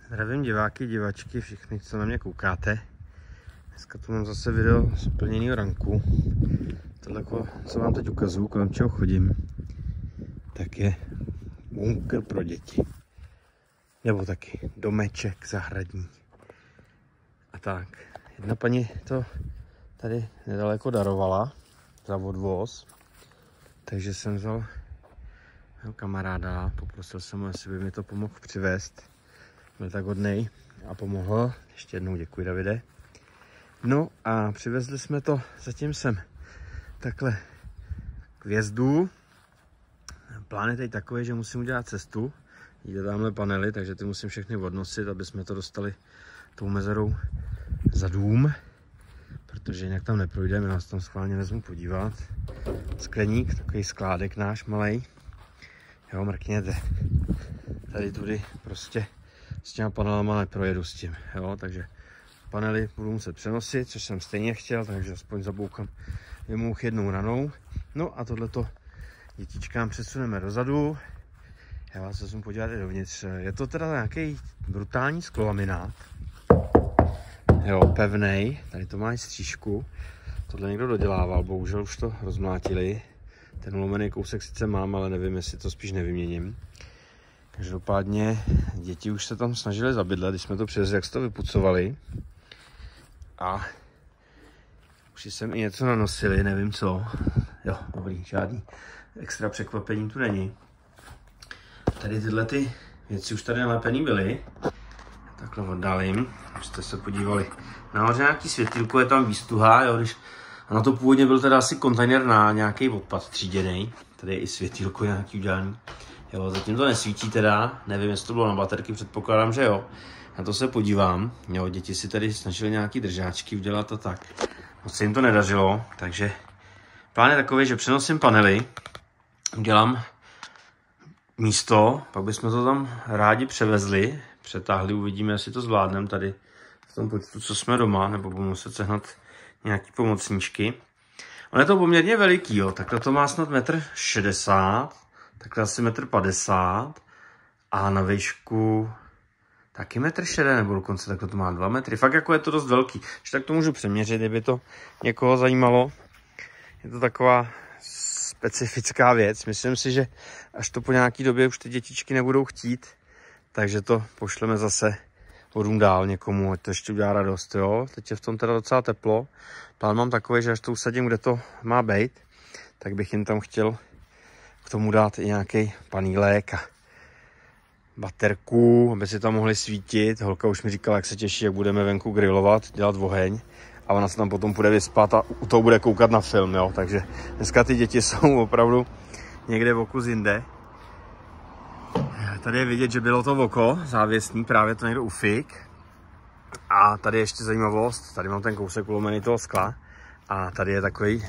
Zdravím diváky, divačky, všichni, co na mě koukáte. Dneska tu mám zase video z plněného ranku. Tohle, co vám teď ukazuju, kolem čeho chodím, tak je bunkr pro děti. Nebo taky domeček zahradní. A tak, jedna paní to tady nedaleko darovala za odvoz. Takže jsem vzal mého kamaráda, poprosil jsem ho, jestli by mi to pomohl přivést. Byl tak hodnej a pomohl. Ještě jednou děkuji, Davide. No a přivezli jsme to zatím sem takhle k vjezdu. Plán je teď takový, že musím udělat cestu. Jde tamhle panely, takže ty musím všechny odnosit, aby jsme to dostali tou mezerou za dům. Protože jinak tam neprojdeme, nás tam schválně vezmu podívat. Skleník, takový skládek náš malej. Jo, mrkněte. Tady tudy prostě s těma panelama neprojedu s tím, jo, takže panely budu muset přenosit, což jsem stejně chtěl, takže aspoň zaboukám vymůch jednou ranou. No a tohleto dětičkám přesuneme dozadu. Já vás vezmu podívat i dovnitř. Je to teda nějaký brutální sklolaminát. Jo, pevnej, tady to má i střížku. Tohle někdo dodělával, bohužel už to rozmlátili. Ten ulomený kousek sice mám, ale nevím, jestli to spíš nevyměním. Každopádně děti už se tam snažili zabydlet, když jsme to přivezli, jak se to vypucovali. A už jsem i něco nanosili, nevím co. Jo, dobrý, žádný extra překvapení tu není. Tady tyhle ty věci už tady nalepený byly. Takhle oddálím, abyste se podívali. Nahoře nějaký světýlko, je tam výstuha, jo, když... A na to původně byl teda asi kontejner na nějaký odpad tříděný. Tady je i světýlko nějaký udělaný. Jo, zatím to nesvítí teda, nevím, jestli to bylo na baterky, předpokládám, že jo. Na to se podívám. Jo, děti si tady snažili nějaký držáčky udělat a tak. Moc se jim to nedařilo, takže plán je takový, že přenosím panely, udělám místo, pak bychom to tam rádi převezli, přetáhli, uvidíme, jestli to zvládneme tady v tom počtu, co jsme doma, nebo budu muset sehnat nějaký pomocníčky. On je to poměrně veliký, jo, takhle to má snad 1,60 m, takhle asi 1,50 m a na výšku taky 1,60 m, nebo dokonce takhle to má 2 metry. Fakt jako je to dost velký, že tak to můžu přeměřit, kdyby to někoho zajímalo. Je to taková specifická věc, myslím si, že až to po nějaký době už ty dětičky nebudou chtít, takže to pošleme zase vodům dál někomu, ať to ještě udělá radost, jo. Teď je v tom teda docela teplo. Plán mám takový, že až to usadím, kde to má být, tak bych jim tam chtěl k tomu dát i nějaký panílek a baterku, aby si tam mohli svítit. Holka už mi říkala, jak se těší, jak budeme venku grilovat, dělat oheň. A ona se tam potom půjde vyspat a u toho bude koukat na film, jo. Takže dneska ty děti jsou opravdu někde v oku jinde. Tady je vidět, že bylo to oko závěsný, právě to někdo ufik. A tady je ještě zajímavost, tady mám ten kousek ulomený toho skla. A tady je takový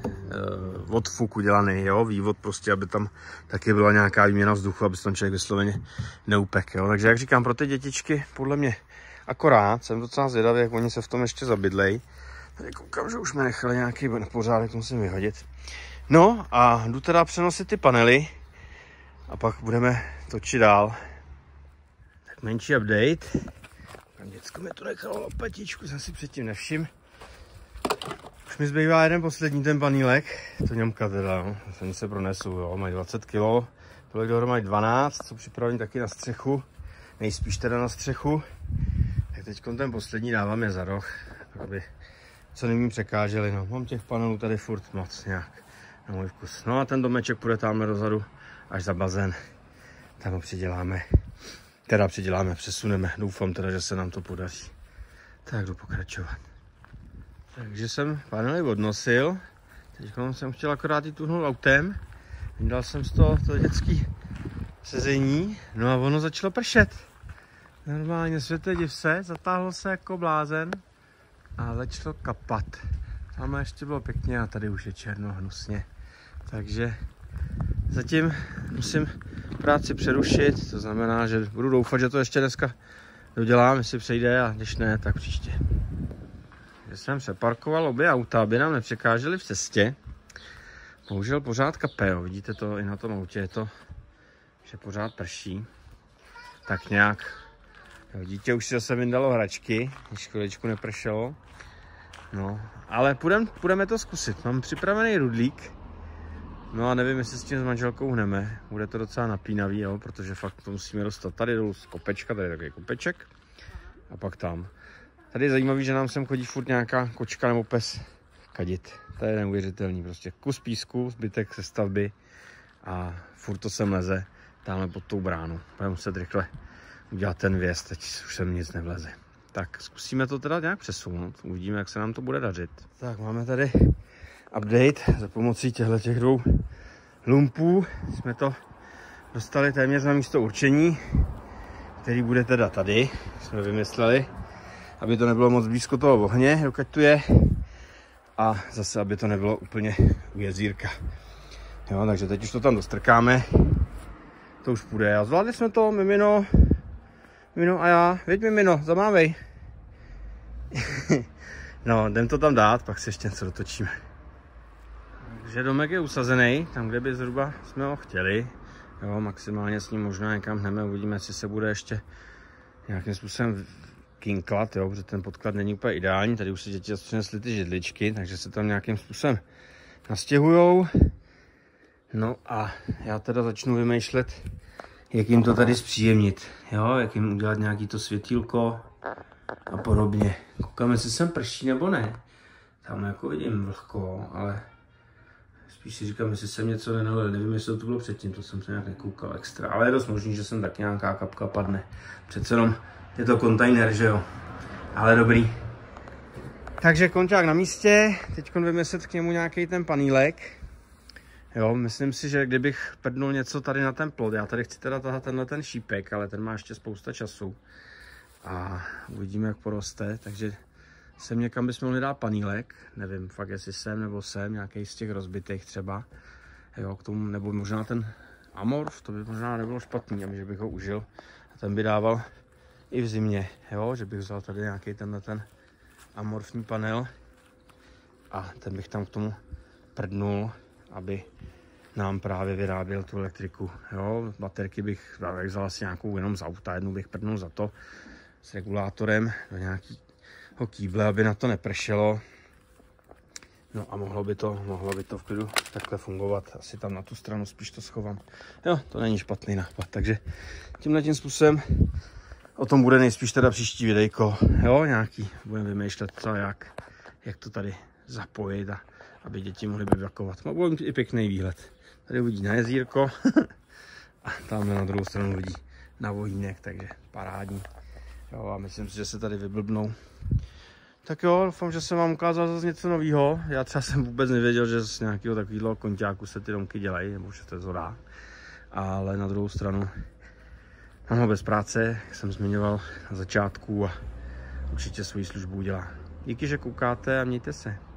odfuk udělaný, jo, vývod prostě, aby tam taky byla nějaká výměna vzduchu, aby se tam člověk vysloveně neupek, jo. Takže jak říkám, pro ty dětičky, podle mě akorát, jsem docela zvědavý, jak oni se v tom ještě zabydlej. Tady koukám, že už mi nechali nějaký nepořádek, musím vyhodit. No a jdu teda přenosit ty panely a pak budeme točit dál. Tak menší update. Děcko mi tu nechalo lopatičku, jsem si předtím nevšiml. Už mi zbývá jeden poslední ten panílek, to ňamka teda, no. Jsem se pronesu, jo, mají 20 kg, tohle dohromady 12, jsou připraveni taky na střechu, nejspíš teda na střechu. Tak teď ten poslední dávám je za roh, aby co nejméně překáželi, no. Mám těch panelů tady furt moc nějak na můj vkus. No a ten domeček půjde tamhle dozadu až za bazén, tam ho přiděláme. Teda přesuneme, doufám teda, že se nám to podaří. Tak jdu pokračovat. Takže jsem panely odnosil, teď jsem chtěl akorát jít tuhnout autem, vydal jsem z toho to dětský sezení, no a ono začalo pršet. Normálně světe div se, zatáhlo se jako blázen a začalo kapat. Tam ještě bylo pěkně a tady už je černo hnusně. Takže zatím musím práci přerušit, to znamená, že budu doufat, že to ještě dneska dodělám, jestli přejde, a když ne, tak příště. Že jsem přeparkoval obě auta, aby nám nepřekáželi v cestě. Bohužel pořád kape, jo. Vidíte to i na tom autě, je to, že pořád prší. Tak nějak Jo, dítě už si zase vyndalo hračky, když chviličku nepršelo. No, ale půjdeme to zkusit. Mám připravený rudlík. No a nevím, jestli s tím s manželkou hneme. Bude to docela napínavý, jo, protože fakt to musíme dostat tady dolů z kopečka, tady je takový kopeček. A pak tam. Tady je zajímavý, že nám sem chodí furt nějaká kočka nebo pes kadit. To je neuvěřitelný, prostě kus písku, zbytek se stavby a furt to sem leze. Tamhle pod tou bránu. Budeme muset rychle udělat ten vjezd, teď už sem nic nevleze. Tak zkusíme to teda nějak přesunout, uvidíme, jak se nám to bude dařit. Tak máme tady update za pomocí těch dvou lumpů. Jsme to dostali téměř na místo určení, který bude teda tady, jsme vymysleli, aby to nebylo moc blízko toho ohně, dokud tu je, a zase, aby to nebylo úplně u jezírka. Jo, takže teď už to tam dostrkáme, to už půjde. A zvládli jsme to, Mimino a já, věď Mimino, zamávej. No, jdem to tam dát, pak se ještě něco dotočíme. Takže domek je usazený, tam, kde by zhruba jsme ho chtěli. Jo, maximálně s ním možná někam hneme, uvidíme, jestli se bude ještě nějakým způsobem kinklat, jo, protože ten podklad není úplně ideální. Tady už si děti přinesly ty židličky, takže se tam nějakým způsobem nastěhujou. No a já teda začnu vymýšlet, jak jim to tady zpříjemnit, jo, jak jim udělat nějaký to světýlko a podobně. Koukáme, jestli sem prší nebo ne. Tam jako vidím vlhko, ale spíš si říkám, jestli jsem něco nenalil. Nevím, jestli to bylo předtím, to jsem se nějak nekoukal extra, ale je dost možný, že sem tak nějaká kapka padne. Přece jenom je to kontejner, že jo, ale dobrý. Takže konťák na místě, teď vymyslet k němu nějaký ten panílek. Jo, myslím si, že kdybych prdnul něco tady na ten plot, já tady chci teda tahat tenhle ten šípek, ale ten má ještě spousta času. A uvidíme, jak poroste, takže sem někam bychom mohli dát panílek, nevím fakt, jestli sem nebo sem, nějaký z těch rozbitých třeba. Jo, k tomu, nebo možná ten amorf, to by možná nebylo špatný, že bych ho užil. A ten by dával i v zimě, jo, že bych vzal tady nějaký tenhle ten amorfní panel a ten bych tam k tomu prdnul, aby nám právě vyráběl tu elektriku. Jo, baterky bych vzal asi nějakou jenom z auta, jednu bych prdnul za to s regulátorem do nějakého kýble, aby na to nepršelo. No a mohlo by to v klidu takhle fungovat. Asi tam na tu stranu spíš to schovám. Jo, to není špatný nápad, takže tímhle způsobem o tom bude nejspíš teda příští videjko. Jo, nějaký, budeme vymýšlet co jak to tady zapojit, a aby děti mohly bivakovat. Bude mít i pěkný výhled. Tady uvidí na jezírko a tam na druhou stranu uvidí na Vohýnek, takže parádní. Jo, a myslím si, že se tady vyblbnou. Tak jo, doufám, že jsem vám ukázal zase něco nového. Já třeba jsem vůbec nevěděl, že z nějakého takového konťáku se ty domky dělají, nebo že to je zhodá. Ale na druhou stranu mám ho bez práce, jak jsem zmiňoval na začátku, a určitě svoji službu udělá. Díky, že koukáte a mějte se.